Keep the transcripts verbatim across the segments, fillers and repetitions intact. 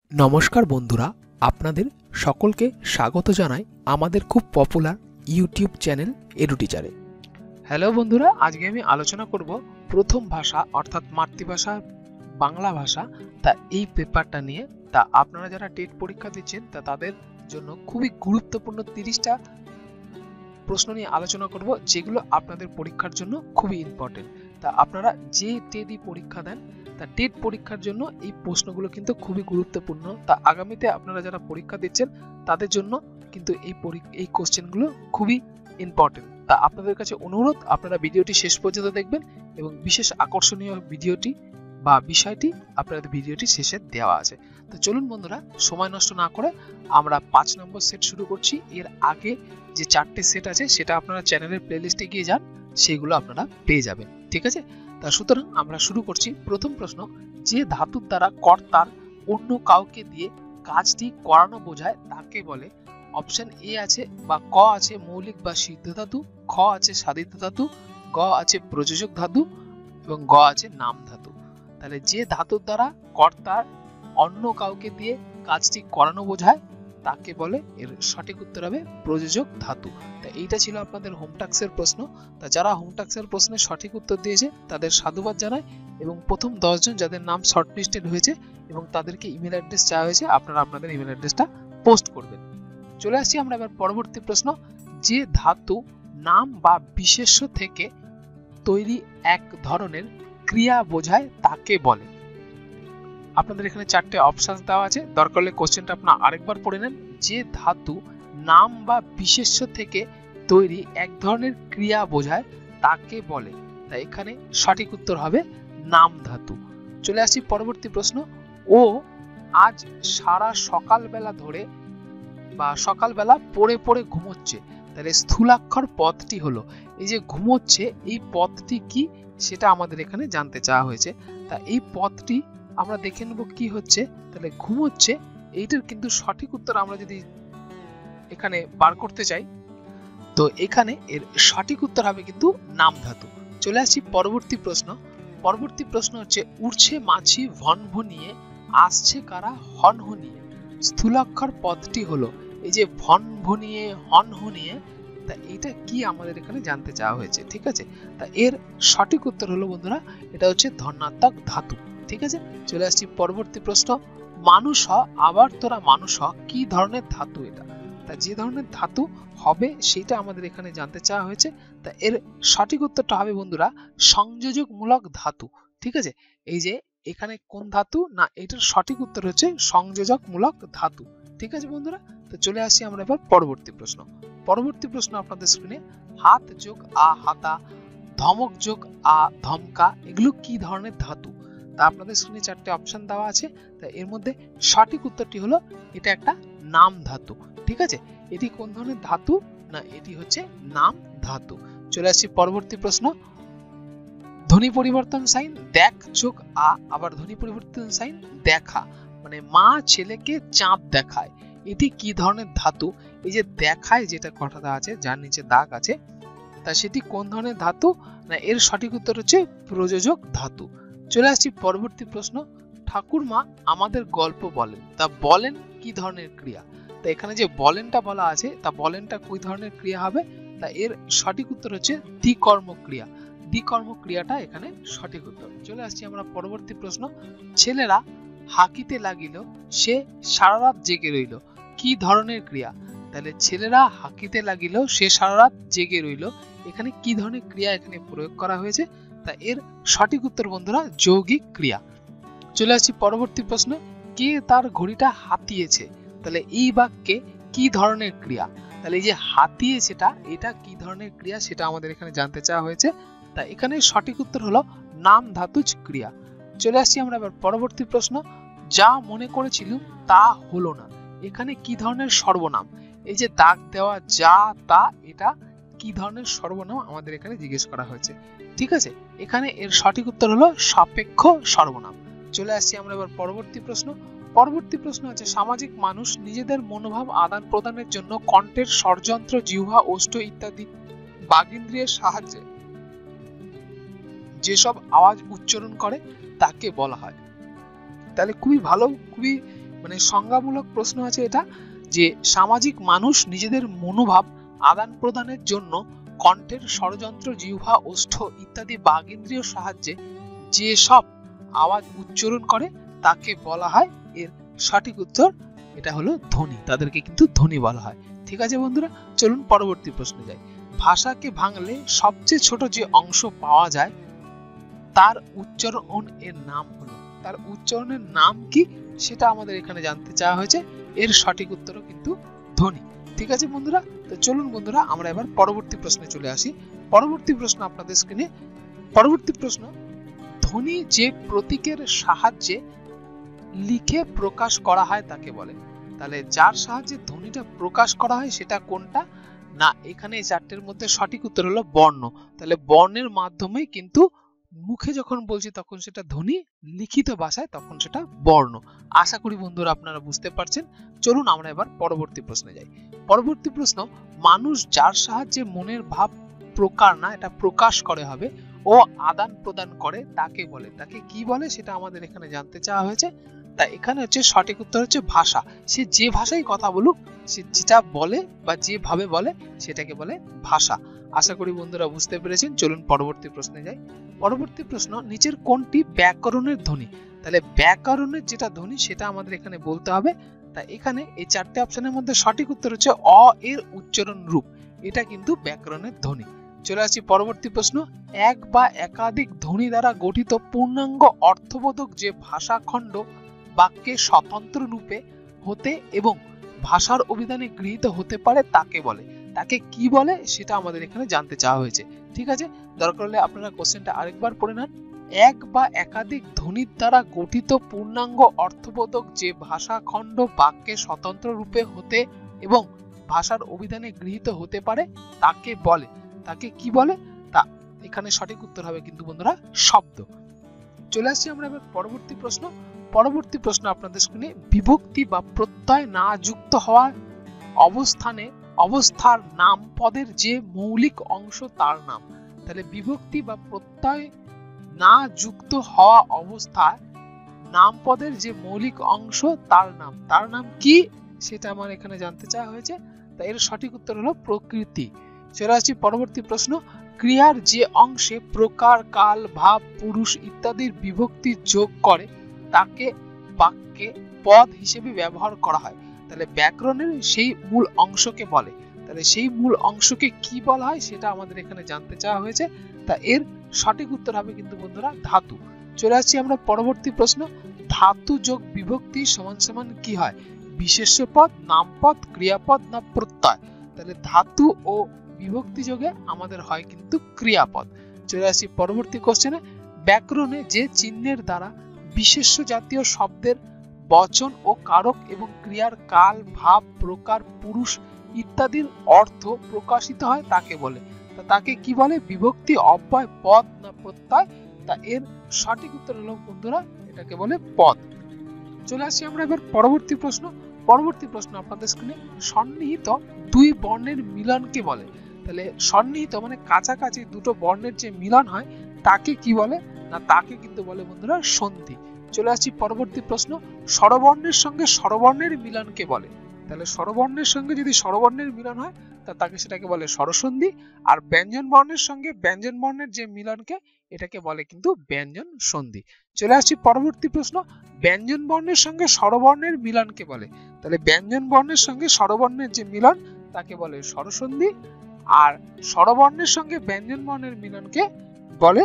নমস্কার বন্ধুরা, আপনাদের সকলকে স্বাগত জানাই আমাদের খুব পপুলার ইউটিউব চ্যানেল এডুটিচারে। হ্যালো বন্ধুরা, আজকে আমি আলোচনা করব প্রথম ভাষা অর্থাৎ মাতৃভাষা বাংলা ভাষা তা এই পেপারটা নিয়ে। তা আপনারা যারা টেট পরীক্ষা দিচ্ছেন তা তাদের জন্য খুবই গুরুত্বপূর্ণ তিরিশটা প্রশ্ন নিয়ে আলোচনা করব, যেগুলো আপনাদের পরীক্ষার জন্য খুবই ইম্পর্টেন্ট। তা আপনারা যে টেটই পরীক্ষা দেন তা টেট পরীক্ষার জন্য এই প্রশ্নগুলো কিন্তু খুবই গুরুত্বপূর্ণ। তা আগামীতে আপনারা যারা পরীক্ষা দিচ্ছেন তাদের জন্য কিন্তু এই এই কোশ্চেনগুলো খুবই ইম্পর্টেন্ট। তা আপনাদের কাছে অনুরোধ, আপনারা ভিডিওটি শেষ পর্যন্ত দেখবেন এবং বিশেষ আকর্ষণীয় ভিডিওটি বা বিষয়টি আপনাদের ভিডিওটি শেষে দেওয়া আছে। তো চলুন বন্ধুরা, সময় নষ্ট না করে আমরা পাঁচ নম্বর সেট শুরু করছি। এর আগে যে চারটে সেট আছে সেটা আপনারা চ্যানেলের প্লেলিস্টে গিয়ে যান, সেগুলো আপনারা পেয়ে যাবেন। ঠিক আছে, তা সুতরাং আমরা শুরু করছি। প্রথম প্রশ্ন, যে ধাতুর দ্বারা কর্তার অন্য কাউকে দিয়ে কাজটি করানো বোঝায় তাকে বলে? অপশন এ আছে বা ক আছে মৌলিক বা সিদ্ধ ধাতু, খ আছে সাধিত ধাতু, গ আছে প্রযোজক ধাতু এবং গ আছে নাম ধাতু। তাহলে যে ধাতুর দ্বারা কর্তার অন্য কাউকে দিয়ে কাজটি করানো বোঝায় তাকে বলে, এর সঠিক উত্তর হবে প্রযোজক ধাতু। তা এইটা ছিল আপনাদের হোমটাক্সের প্রশ্ন। তা যারা হোমটাক্সের প্রশ্নের সঠিক উত্তর দিয়েছে তাদের সাধুবাদ জানাই, এবং প্রথম দশ জন যাদের নাম শর্টলিস্টেড হয়েছে এবং তাদেরকে ইমেল অ্যাড্রেস চাওয়া হয়েছে, আপনারা আপনাদের ইমেল অ্যাড্রেসটা পোস্ট করবেন। চলে আসছি আমরা এবার পরবর্তী প্রশ্ন, যে ধাতু নাম বা বিশেষ্য থেকে তৈরি এক ধরনের ক্রিয়া বোঝায় তাকে বলে? আপনাদের এখানে চারটে অপশন দেওয়া আছে, দরকার হলে কোশ্চেনটা আপনারা আরেকবার পড়ে নেন। যে ধাতু নাম বা বিশেষ্য থেকে তৈরি এক ধরনের ক্রিয়া বোঝায় তাকে বলে? তাই এখানে সঠিক উত্তর হবে নাম ধাতু। চলে আসি পরবর্তী প্রশ্ন, ও আজ সারা সকালবেলা ধরে বা সকালবেলা পড়ে পড়ে ঘুমোচ্ছে। তাহলে স্থূলাক্ষর পদটি হলো, এই যে ঘুমোচ্ছে এই পদটি কি সেটা আমাদের এখানে জানতে চাওয়া হয়েছে। তা এই পদটি আমরা দেখে নেব কি হচ্ছে। তাহলে ঘুমোচ্ছে এইটার কিন্তু সঠিক উত্তর আমরা যদি এখানে বার করতে চাই তো এখানে এর সঠিক উত্তর হবে কিন্তু নাম ধাতু। চলে আসছি পরবর্তী প্রশ্ন। পরবর্তী প্রশ্ন হচ্ছে, উড়ছে মাছি ভনভনিয়ে আসছে কারা হনহনিয়ে। স্থূলাক্ষর পদটি হলো এই যে ভনভনিয়ে হনহনিয়ে, তা এটা কি আমাদের এখানে জানতে চাওয়া হয়েছে। ঠিক আছে, তা এর সঠিক উত্তর হলো বন্ধুরা এটা হচ্ছে ধনাত্মক ধাতু। ঠিক আছে, চলে আসছি পরবর্তী প্রশ্ন, মানুষ হ আবার তোরা মানুষ হ কি ধরনের ধাতু এটা? তা যে ধরনের ধাতু হবে সেটা আমাদের এখানে জানতে চাওয়া হয়েছে। তা এর সঠিক উত্তরটা হবে বন্ধুরা সংযোজকমূলক ধাতু। ঠিক আছে, এই যে এখানে কোন ধাতু না, এটার সঠিক উত্তর হচ্ছে সংযোজকমূলক ধাতু। ঠিক আছে বন্ধুরা, তো চলে আসি আমরা এবার পরবর্তী প্রশ্ন। পরবর্তী প্রশ্ন আপনাদের স্ক্রিনে, হাত যোগ আ হাতা, ধমক যোগ আ ধমকা, এগুলো কি ধরনের ধাতু? তা আপনাদের স্ক্রিনে চারটে অপশন দেওয়া আছে। তা এর মধ্যে সঠিক উত্তরটি হলো এটা একটা নাম ধাতু। ঠিক আছে, এটি কোন ধরনের ধাতু না, এটি হচ্ছে নাম ধাতু। চলে আসছি পরবর্তী প্রশ্ন, ধ্বনি পরিবর্তন সাইন দেখ যোগ আ, আবার ধ্বনি পরিবর্তন সাইন দেখা, মানে মা ছেলেকে চাঁদ দেখায়, এটি কি ধরনের ধাতু? এই যে দেখায় যেটা কথাটা আছে যার নিচে দাগ আছে, তা সেটি কোন ধরনের ধাতু না, এর সঠিক উত্তর হচ্ছে প্রযোজক ধাতু। চলে আসছি পরবর্তী প্রশ্ন, ঠাকুরমা আমাদের গল্প বলেন, তা বলেন কি ধরনের ক্রিয়া? তা এখানে যে বলেনটা বলা আছে তা বলেনটা কি ধরনের ক্রিয়া হবে? তা এর সঠিক উত্তর হচ্ছে দ্বিকর্ম ক্রিয়া। দ্বিকর্ম ক্রিয়াটা এখানে সঠিক উত্তর। চলে আসছি আমরা পরবর্তী প্রশ্ন, ছেলেরা হাঁকিতে লাগিল সে সারা রাত জেগে রইল, কি ধরনের ক্রিয়া? তাহলে ছেলেরা হাঁকিতে লাগিল সে সারা রাত জেগে রইল, এখানে কি ধরনের ক্রিয়া এখানে প্রয়োগ করা হয়েছে? তা এর সঠিক উত্তর বন্ধুরা যৌগিক ক্রিয়া। চলে আসছি পরবর্তী প্রশ্ন, কে তার ঘড়িটা হাতিয়েছে? তাহলে এই বাক্যে কি ধরনের ক্রিয়া? তাহলে এই যে হাতিয়েছেটা এটা কি ধরনের ক্রিয়া সেটা আমাদের এখানে জানতে চাওয়া হয়েছে। তা এখানে সঠিক উত্তর হলো নাম ধাতুজ ক্রিয়া। চলে আসছি আমরা এবার পরবর্তী প্রশ্ন, যা মনে করেছিলাম তা হলো না, এখানে কি ধরনের সর্বনাম? এই যে দাগ দেওয়া যা তা এটা কি ধরনের সর্বনাম আমাদের এখানে জিজ্ঞেস করা হয়েছে। ঠিক আছে, এখানে এর সঠিক উত্তর হলো সাপেক্ষ সর্বনাম। চলে আসছি আমরা এবার পরবর্তী প্রশ্ন। পরবর্তী প্রশ্ন হচ্ছে, সামাজিক মানুষ নিজেদের মনোভাব আদান প্রদানের জন্য কণ্ঠের স্বরযন্ত্র জিহ্বা ওষ্ঠ ইত্যাদি বাগিন্দ্রিয়ের সাহায্যে যেসব আওয়াজ উচ্চারণ করে তাকে বলা হয়। তাহলে খুবই ভালো খুবই মানে সংজ্ঞামূলক প্রশ্ন আছে এটা, যে সামাজিক মানুষ নিজেদের মনোভাব আদান প্রদানের জন্য কণ্ঠের ষড়যন্ত্র, জিহ্বা, ওষ্ঠ ইত্যাদি বাগেন্দ্রিয় সাহায্যে যে সব আওয়াজ উচ্চারণ করে তাকে বলা হয়, এর সঠিক উত্তর এটা হলো ধ্বনি। তাদেরকে কিন্তু ধ্বনি বলা হয়। ঠিক আছে বন্ধুরা, চলুন পরবর্তী প্রশ্নে যাই। ভাষাকে ভাঙলে সবচেয়ে ছোট যে অংশ পাওয়া যায় তার উচ্চারণ এর নাম হলো, তার উচ্চারণের নাম কি সেটা আমাদের এখানে জানতে চাওয়া হয়েছে। এর সঠিক উত্তরও কিন্তু ধ্বনি। ঠিক আছে বন্ধুরা, তো চলুন বন্ধুরা আমরা এবার পরবর্তী প্রশ্নে চলে আসি। পরবর্তী প্রশ্ন আপনাদের স্ক্রিনে। পরবর্তী প্রশ্ন, ধ্বনি যে প্রতীকের সাহায্যে লিখে প্রকাশ করা হয় তাকে বলে। তাহলে যার সাহায্যে ধ্বনিটা প্রকাশ করা হয় সেটা কোনটা? না, এখানে এই চারটের মধ্যে সঠিক উত্তর হলো বর্ণ। তাহলে বর্ণের মাধ্যমে কিন্তু মুখে যখন বলছি তখন সেটা ধ্বনি, লিখিত ভাষায় তখন সেটা বর্ণ। আশা করি বন্ধুরা আপনারা বুঝতে পারছেন। চলুন আমরা এবার পরবর্তী প্রশ্নে যাই। পরবর্তী প্রশ্ন, মানুষ যার সাহায্যে মনের ভাব প্রকার না এটা প্রকাশ করে হবে ও আদান প্রদান করে তাকে বলে। তাকে কি বলে সেটা আমাদের এখানে জানতে চাওয়া হয়েছে। তাই এখানে হচ্ছে সঠিক উত্তর হচ্ছে ভাষা। সে যে ভাষায় কথা বলুক, সে যেটা বলে বা যেভাবে বলে সেটাকে বলে ভাষা। আশা করি বন্ধুরা বুঝতে পেরেছেন। চলুন পরবর্তী প্রশ্নে যাই। পরবর্তী প্রশ্ন, নিচের কোনটি ব্যাকরণের ধ্বনি? তাহলে ব্যাকরণের যেটা ধ্বনি সেটা আমাদের এখানে বলতে হবে। তাই এখানে এই চারটে অপশনের মধ্যে সঠিক উত্তর হচ্ছে অ এর উচ্চারণ রূপ, এটা কিন্তু ব্যাকরণের ধ্বনি। চলে আসি পরবর্তী প্রশ্ন, এক বা একাধিক ধ্বনি দ্বারা গঠিত পূর্ণাঙ্গ অর্থবোধক যে ভাষাখণ্ড বাক্যে স্বতন্ত্র রূপে হতে এবং ভাষার অভিধানে গৃহীত হতে পারে তাকে বলে। তাকে কি বলে সেটা আমাদের এখানে জানতে চাওয়া হয়েছে। ঠিক আছে, দরকার হলে আপনারা কোশ্চেনটা আরেকবার পড়ে নেন। এক বা একাধিক ধ্বনির দ্বারা গঠিত পূর্ণাঙ্গ অর্থবোধক যে ভাষাখণ্ড বাক্যে স্বতন্ত্র রূপে হতে এবং ভাষার অভিধানে গৃহীত হতে পারে তাকে বলে। তাকে কি বলে? তা এখানে সঠিক উত্তর হবে কিন্তু বন্ধুরা শব্দ। চলে আসছি আমরা এবার পরবর্তী প্রশ্ন। পরবর্তী প্রশ্ন আপনাদের স্ক্রিনে, বিভক্তি বা প্রত্যয় না যুক্ত হওয়া অবস্থানে অবস্থার নাম পদের যে মৌলিক অংশ তার নাম। তাহলে বিভক্তি বা প্রত্যয় না যুক্ত হওয়া অবস্থায় নাম পদের যে মৌলিক অংশ তার নাম। তার নাম কি সেটা আমার এখানে জানতে চাওয়া হয়েছে। তাই এর সঠিক উত্তর হলো প্রকৃতি। চলে আসছি পরবর্তী প্রশ্ন, ক্রিয়ার যে অংশে প্রকার, কাল, ভাব, পুরুষ ইত্যাদির বিভক্তি যোগ করে তাকে বাক্যে পদ হিসেবে ব্যবহার করা হয়। তাহলে ব্যাকরণের সেই মূল অংশকে বলে। তাহলে সেই মূল অংশকে কি বলা হয় সেটা আমাদের এখানে জানতে চাওয়া হয়েছে। তা এর সঠিক উত্তর হবে কিন্তু বন্ধুরা ধাতু। চলে আসছি আমরা পরবর্তী প্রশ্ন, ধাতু যোগ বিভক্তি সমান সমান কি হয়? বিশেষ্য পদ, নামপদ, ক্রিয়াপদ না প্রত্যয়? তাহলে ধাতু ও বিভক্তি যোগে আমাদের হয় কিন্তু ক্রিয়াপদ। চলে আসি পরবর্তী কোশ্চেনে, ব্যাকরণে যে চিহ্নের দ্বারা বিশেষ্য জাতীয় শব্দের বচন ও কারক এবং ক্রিয়ার কাল, ভাব, প্রকার, পুরুষ ইত্যাদির অর্থ প্রকাশিত হয় তাকে বলে। তা তাকে কি বলে? বিভক্তি, অব্যয়, পদ না প্রত্যয়? তা এর সঠিক উত্তর হলো বন্ধুরা এটাকে বলে পদ। চলে আসি আমরা এবার পরবর্তী প্রশ্ন। পরবর্তী প্রশ্ন আপনাদের স্ক্রিনে, সন্নিহিত দুই বর্ণের মিলনকে বলে। তাহলে সন্নিহিত মানে কাছাকাছি দুটো বর্ণের যে মিলন হয় তাকে কি বলে? না তাকে কিন্তু বলে বন্ধুরা সন্ধি। চলে আসছি পরবর্তী প্রশ্ন, স্বরবর্ণের সঙ্গে স্বরবর্ণের মিলনকে বলে। তাহলে স্বরবর্ণের সঙ্গে যদি স্বরবর্ণের মিলন হয় তা তাকে সেটাকে বলে স্বরসন্ধি। আর ব্যঞ্জন বর্ণের সঙ্গে ব্যঞ্জন বর্ণের যে মিলনকে এটাকে বলে কিন্তু ব্যঞ্জন সন্ধি। চলে আসছি পরবর্তী প্রশ্ন, ব্যঞ্জন বর্ণের সঙ্গে স্বরবর্ণের মিলনকে বলে। তাহলে ব্যঞ্জন বর্ণের সঙ্গে স্বরবর্ণের যে মিলন তাকে বলে স্বরসন্ধি। আর স্বরবর্ণের সঙ্গে ব্যঞ্জন বর্ণের মিলনকে বলে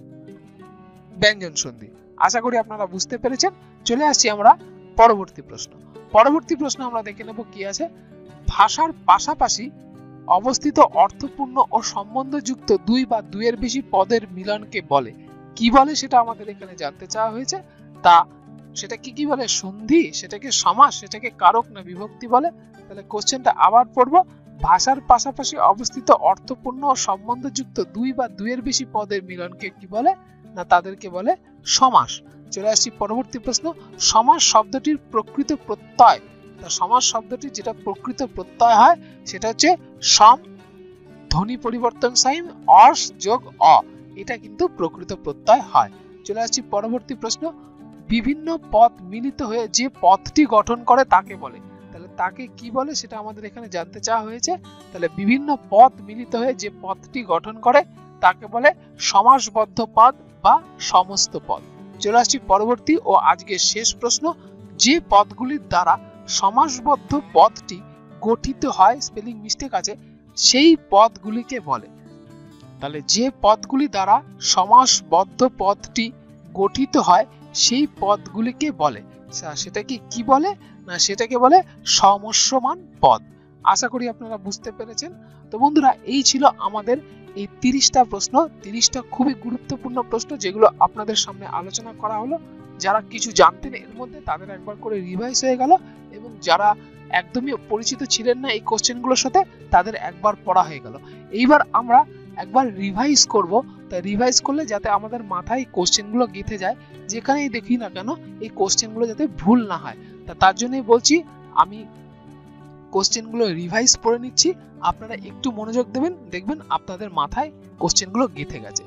ব্যঞ্জন সন্ধি। আশা করি আপনারা বুঝতে পেরেছেন। চলে আসছি আমরা পরবর্তী প্রশ্ন। পরবর্তী প্রশ্ন আমরা দেখে নেব কি আছে। ভাষার পাশাপাশি অবস্থিত অর্থপূর্ণ ও সম্বন্ধযুক্ত দুই বা দুইয়ের বেশি পদের মিলনকে বলে। কি বলে সেটা আমাদের এখানে জানতে চাওয়া হয়েছে। তা সেটা কি কি বলে? সন্ধি, সেটাকে সমাস, সেটাকে কারক না বিভক্তি বলে? তাহলে কোশ্চেনটা আবার পড়বো। ভাষার পাশাপাশি অবস্থিত অর্থপূর্ণ ও সম্বন্ধযুক্ত দুই বা দুইয়ের বেশি পদের মিলনকে কি বলে? না তাদেরকে বলে সমাস। চলে আসছি পরবর্তী প্রশ্ন, সমাস শব্দটির প্রকৃত প্রত্যয়। তা সমাস শব্দটি যেটা প্রকৃত প্রত্যয় হয় সেটা হচ্ছে সম ধ্বনি পরিবর্তন সাইন অস যোগ অ, এটা কিন্তু প্রকৃত প্রত্যয় হয়। চলে আসছি পরবর্তী প্রশ্ন, বিভিন্ন পদ মিলিত হয়ে যে পদটি গঠন করে তাকে বলে। তাহলে তাকে কি বলে সেটা আমাদের এখানে জানতে চাওয়া হয়েছে। তাহলে বিভিন্ন পদ মিলিত হয়ে যে পদটি গঠন করে তাকে বলে সমাসবদ্ধ পদ বা সমস্ত পদ। চলে আসছি পরবর্তী ও আজকের শেষ প্রশ্ন, যে পদগুলির দ্বারা সমাসবদ্ধ পদটি গঠিত হয়, স্পেলিং মিস্টেক আছে, সেই পদগুলিকে বলে। তাহলে যে পদগুলি দ্বারা সমাসবদ্ধ পদটি গঠিত হয় সেই পদগুলিকে বলে। সেটাকে কি বলে না, সেটাকে বলে সমস্যমান পদ। আশা করি আপনারা বুঝতে পেরেছেন। তো বন্ধুরা, এই ছিল আমাদের এই তিরিশটা প্রশ্ন, তিরিশটা খুবই গুরুত্বপূর্ণ প্রশ্ন যেগুলো আপনাদের সামনে আলোচনা করা হলো। যারা কিছু জানতেন এর মধ্যে তাদের একবার করে রিভাইজ হয়ে গেল, এবং যারা একদমই পরিচিত ছিলেন না এই কোশ্চেনগুলোর সাথে তাদের একবার পড়া হয়ে গেল। এইবার আমরা একবার রিভাইজ করব। তাই রিভাইজ করলে যাতে আমাদের মাথায় কোশ্চেনগুলো গেঁথে যায়, যেখানেই দেখি না কেন এই কোশ্চেনগুলো যাতে ভুল না হয়। তা তার জন্যই বলছি আমি কোশ্চেনগুলো রিভাইজ করে নিচ্ছি, আপনারা একটু মনোযোগ দেবেন, দেখবেন আপনাদের মাথায় কোশ্চেনগুলো গেঁথে গেছে।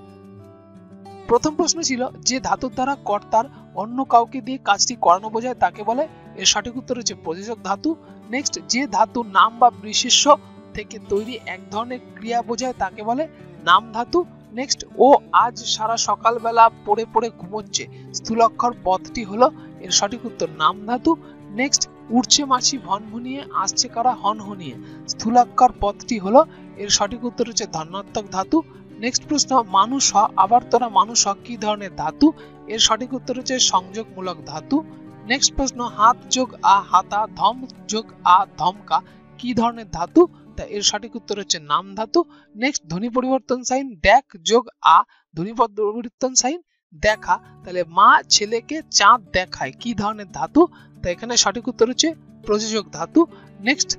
প্রথম প্রশ্ন ছিল, যে ধাতুর দ্বারা কর্তার অন্য কাউকে দিয়ে কাজটি করানো বোঝায় তাকে বলে। এর সঠিক উত্তর হচ্ছে প্রযোজক ধাতু। নেক্সট, যে ধাতু নাম বা বিশেষ্য থেকে তৈরি এক ধরনের ক্রিয়া বোঝায় তাকে বলে নাম ধাতু। নেক্সট, ও আজ সারা সকালবেলা পড়ে পড়ে ঘুমোচ্ছে, স্থূলক্ষর পদটি হলো, এর সঠিক উত্তর নাম ধাতু। নেক্সট, উড়ছে মাছি ভনভনিয়ে, আসছে কারা হনহনিয়ে, স্থূলাক্ষর পদটি হলো, এর সঠিক উত্তর হচ্ছে ধনাত্মক ধাতু। নেক্সট প্রশ্ন, মানুষ হ আবার তোরা মানুষ হ কি ধরনের ধাতু, এর সঠিক উত্তর হচ্ছে সংযোগমূলক ধাতু। নেক্সট প্রশ্ন, হাত যোগ আ হাতা, ধম যোগ আ ধমকা কি ধরনের ধাতু, তা এর সঠিক উত্তর হচ্ছে নাম ধাতু। নেক্সট, ধ্বনি পরিবর্তন সাইন দেখ যোগ আ, ধ্বনি পরিবর্তন সাইন দেখা, তাহলে মা ছেলেকে চাঁদ দেখায় কি ধরনের ধাতু, তা এখানে সঠিক উত্তর হচ্ছে প্রযোজক ধাতু। নেক্সট,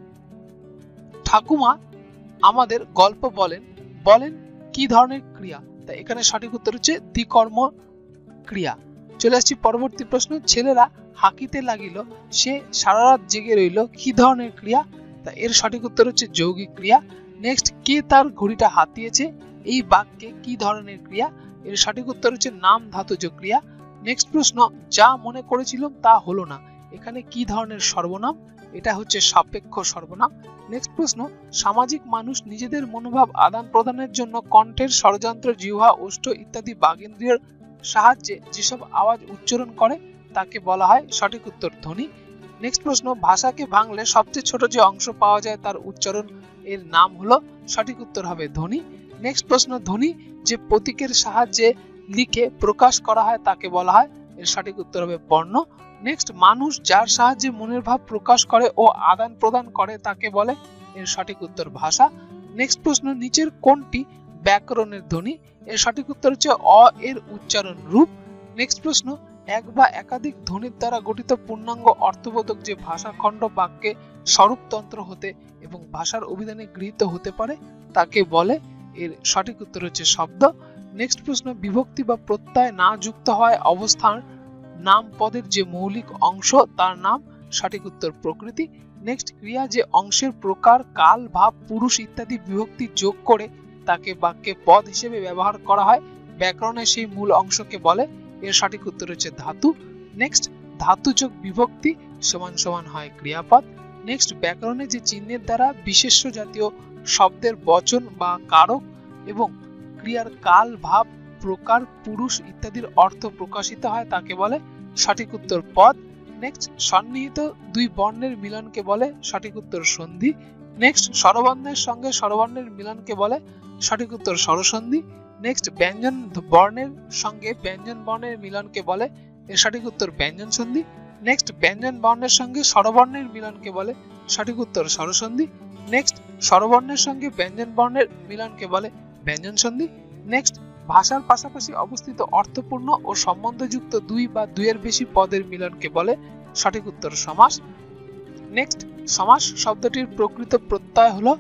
ঠাকুমা আমাদের গল্প বলেন, বলেন কি ধরনের ক্রিয়া, তা এখানে সঠিক উত্তর হচ্ছে দ্বিকর্ম ক্রিয়া। চলে আসছি পরবর্তী প্রশ্ন, ছেলেরা হাঁকিতে লাগিল, সে সারা রাত জেগে রইল কি ধরনের ক্রিয়া, তা এর সঠিক উত্তর হচ্ছে যৌগিক ক্রিয়া। নেক্সট, কে তার ঘড়িটা হাতিয়েছে এই বাক্যে কি ধরনের ক্রিয়া, এর সঠিক উত্তর হচ্ছে নাম ধাতুজ ক্রিয়া। নেক্সট প্রশ্ন, যা মনে করেছিলাম তা হলো না, এখানে কি ধরনের সর্বনাম, এটা হচ্ছে সাপেক্ষ সর্বনাম। নেক্সট প্রশ্ন, সামাজিক মানুষ নিজেদের মনোভাব আদান প্রদানের জন্য কণ্ঠের ষড়যন্ত্র, জিহ্বা, ওষ্ঠ ইত্যাদি বাগেন্দ্রিয়ের সাহায্যে যেসব আওয়াজ উচ্চারণ করে তাকে বলা হয়, সঠিক উত্তর ধ্বনি। নেক্সট প্রশ্ন, ভাষাকে ভাঙলে সবচেয়ে ছোট যে অংশ পাওয়া যায় তার উচ্চারণ এর নাম হলো, সঠিক উত্তর হবে ধ্বনি। নেক্সট প্রশ্ন, ধ্বনি যে প্রতীকের সাহায্যে লিখে প্রকাশ করা হয় তাকে বলা হয়, এর সঠিক উত্তর হবে বর্ণ। নেক্সট, মানুষ যার সাহায্যে মনের ভাব প্রকাশ করে ও আদান প্রদান করে তাকে বলে, এর সঠিক উত্তর ভাষা। নেক্সট প্রশ্ন, নিচের কোনটি ব্যাকরণের ধ্বনি, এর সঠিক উত্তর হচ্ছে অ এর উচ্চারণ রূপ। নেক্সট প্রশ্ন, এক বা একাধিক ধ্বনির দ্বারা গঠিত পূর্ণাঙ্গ অর্থবোধক যে ভাষাখণ্ড বাক্যে স্বরূপতন্ত্র হতে এবং ভাষার অভিধানে গৃহীত হতে পারে তাকে বলে, এর সঠিক উত্তর হচ্ছে শব্দ। নেক্সট প্রশ্ন, বিভক্তি বা প্রত্যয় না যুক্ত হয় অবস্থান নাম পদের যে মৌলিক অংশ তার নাম, সঠিক উত্তর প্রকৃতি। নেক্সট, ক্রিয়া যে অংশের প্রকার, কাল, ভাব, পুরুষ ইত্যাদি বিভক্তি যোগ করে তাকে বাক্যে পদ হিসেবে ব্যবহার করা হয়, ব্যাকরণে সেই মূল অংশকে বলে, এর সঠিক উত্তর হচ্ছে ধাতু। নেক্সট, ধাতু যোগ বিভক্তি সমান সমান হয় ক্রিয়াপদ। নেক্সট, ব্যাকরণে যে চিহ্নের দ্বারা বিশেষ্য জাতীয় শব্দের বচন বা কারক এবং ক্রিয়ার কাল, ভাব, প্রকার, পুরুষ ইত্যাদির অর্থ প্রকাশিত হয় তাকে বলে, সঠিক উত্তর পদ। নেক্সট, সন্নিহিত দুই বর্ণের মিলনকে বলে, সঠিক উত্তর সন্ধি। নেক্সট, স্বরবর্ণের সঙ্গে স্বরবর্ণের মিলনকে বলে, সঠিক উত্তর স্বরসন্ধি। নেক্সট, ব্যঞ্জন বর্ণের সঙ্গে ব্যঞ্জন বর্ণের মিলনকে বলে, এর সঠিক উত্তর ব্যঞ্জন সন্ধি। নেক্সট, ব্যঞ্জন বর্ণের সঙ্গে স্বরবর্ণের মিলনকে বলে, সঠিক উত্তর স্বরসন্ধি। নেক্সট, স্বরবর্ণের সঙ্গে ব্যঞ্জন বর্ণের মিলনকে বলে ব্যঞ্জন সন্ধি। নেক্সট, ভাষার পাশাপাশি অবস্থিত অর্থপূর্ণ ও সম্বন্ধযুক্ত দুই বা দুইয়ের বেশি পদের মিলনকে বলে, সঠিক উত্তর সমাস। নেক্সট, সমাস শব্দটির প্রকৃত প্রত্যয় হলো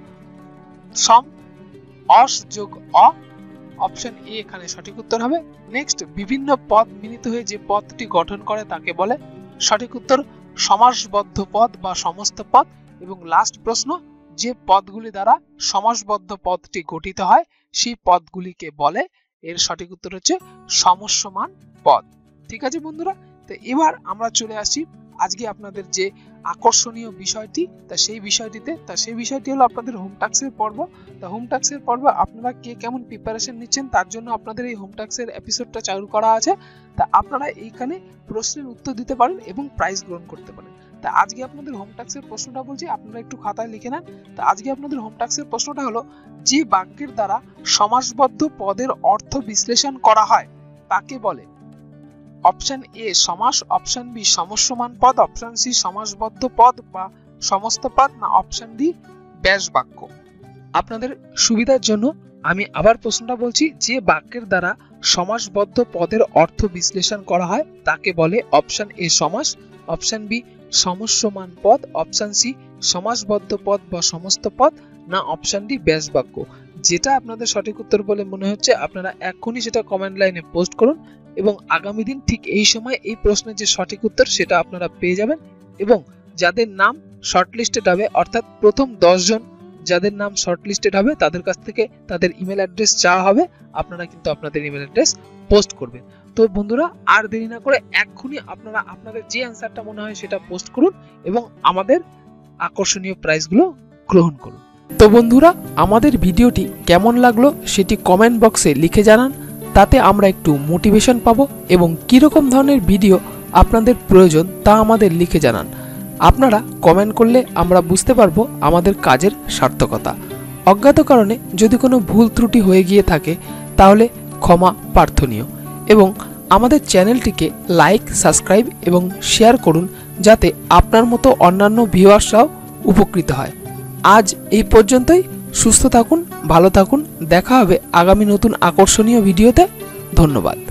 সম, অস যোগ অ, অপশন এ এখানে সঠিক উত্তর হবে। নেক্সট, বিভিন্ন পদ মিলিত হয়ে যে পদটি গঠন করে তাকে বলে, সঠিক উত্তর সমাসবদ্ধ পদ বা সমস্ত পদ। এবং লাস্ট প্রশ্ন, যে পদগুলি দ্বারা সমাসবদ্ধ পদটি গঠিত হয় সেই পদগুলিকে বলে, এর সঠিক উত্তর হচ্ছে সমস্যমান পদ। ঠিক আছে বন্ধুরা, তো এবার আমরা চলে আসি আজকে আপনাদের যে আকর্ষণীয় বিষয়টি, তা সেই বিষয়টিতে তা সেই বিষয়টি হলো আপনাদের হোম টাস্কের পর্ব। তা হোম টাস্কের পর্ব আপনারা কে কেমন প্রিপারেশন নিচ্ছেন তার জন্য আপনাদের এই হোম টাস্কের এপিসোডটা চালু করা আছে। তা আপনারা এইখানে প্রশ্নের উত্তর দিতে পারেন এবং প্রাইজ গ্রহণ করতে পারেন। তা আজকে আপনাদের হোম টাস্কের প্রশ্নটা বলছি, আপনারা একটু খাতায় লিখে নেন। তা আজকে আপনাদের হোম টাস্কের প্রশ্নটা হলো, যে বাক্যের দ্বারা সমাসবদ্ধ পদের অর্থ বিশ্লেষণ করা হয় তাকে বলে অপশন এ সমাস, অপশন বি সমস্যমান পদ, অপশন সি সমাসবদ্ধ পদ বা সমস্ত পদ, না অপশন ডি ব্যাস বাক্য। আপনাদের সুবিধার জন্য আমি আবার প্রশ্নটা বলছি, যে বাক্যের দ্বারা সমাসবদ্ধ পদের অর্থ বিশ্লেষণ করা হয় তাকে বলে অপশন এ সমাস, অপশন বি সমস্যমান পদ, অপশন সি সমাসবদ্ধ পদ বা সমস্ত পদ, না অপশন ডি ব্যাস বাক্য। যেটা আপনাদের সঠিক উত্তর বলে মনে হচ্ছে আপনারা এখনই সেটা কমেন্ট লাইনে পোস্ট করুন এবং আগামী দিন ঠিক এই সময় এই প্রশ্নের যে সঠিক উত্তর সেটা আপনারা পেয়ে যাবেন। এবং যাদের নাম শর্টলিস্টেড হবে, অর্থাৎ প্রথম দশ জন যাদের নাম শর্টলিস্টেড হবে তাদের কাছ থেকে তাদের ইমেল অ্যাড্রেস চাওয়া হবে, আপনারা কিন্তু আপনাদের ইমেল অ্যাড্রেস পোস্ট করবেন। তো বন্ধুরা আর দেরি না করে এক্ষুনি আপনারা আপনাদের যে অ্যান্সারটা মনে হয় সেটা পোস্ট করুন এবং আমাদের আকর্ষণীয় প্রাইজগুলো গ্রহণ করুন। তো বন্ধুরা আমাদের ভিডিওটি কেমন লাগলো সেটি কমেন্ট বক্সে লিখে জানান, তাতে আমরা একটু মোটিভেশন পাবো এবং কীরকম ধরনের ভিডিও আপনাদের প্রয়োজন তা আমাদের লিখে জানান। আপনারা কমেন্ট করলে আমরা বুঝতে পারবো আমাদের কাজের সার্থকতা। অজ্ঞাত কারণে যদি কোনো ভুল ত্রুটি হয়ে গিয়ে থাকে তাহলে ক্ষমা প্রার্থনীয় এবং আমাদের চ্যানেলটিকে লাইক, সাবস্ক্রাইব এবং শেয়ার করুন যাতে আপনার মতো অন্যান্য ভিউয়ার্সরাও উপকৃত হয়। আজ এই পর্যন্তই। সুস্থ থাকুন, ভালো থাকুন, দেখা হবে আগামী নতুন আকর্ষণীয় ভিডিওতে। ধন্যবাদ।